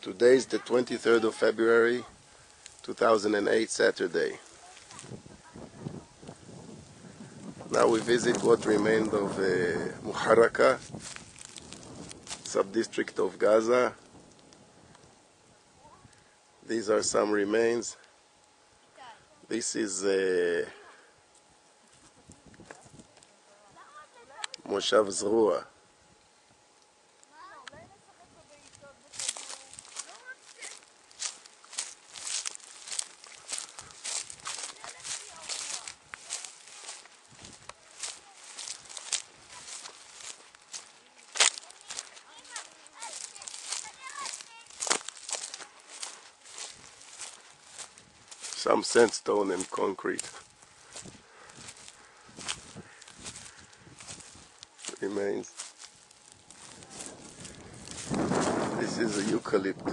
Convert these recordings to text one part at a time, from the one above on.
Today is the 23rd of February 2008, Saturday. Now we visit what remained of Muharraqa, sub-district of Gaza. These are some remains. This is Moshav Zrua. Some sandstone and concrete remains. This is a eucalypt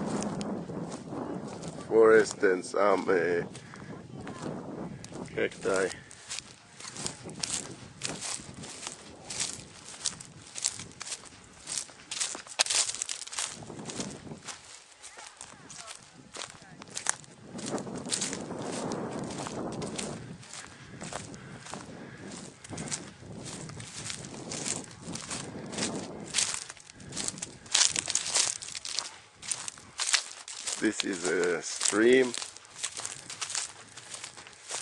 forest and some cacti. This is a stream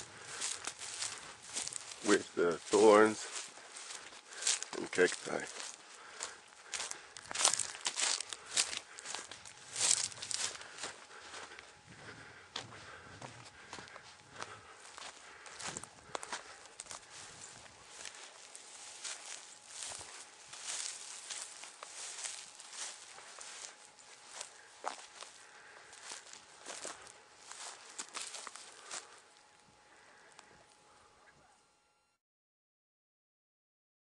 with thorns and cacti.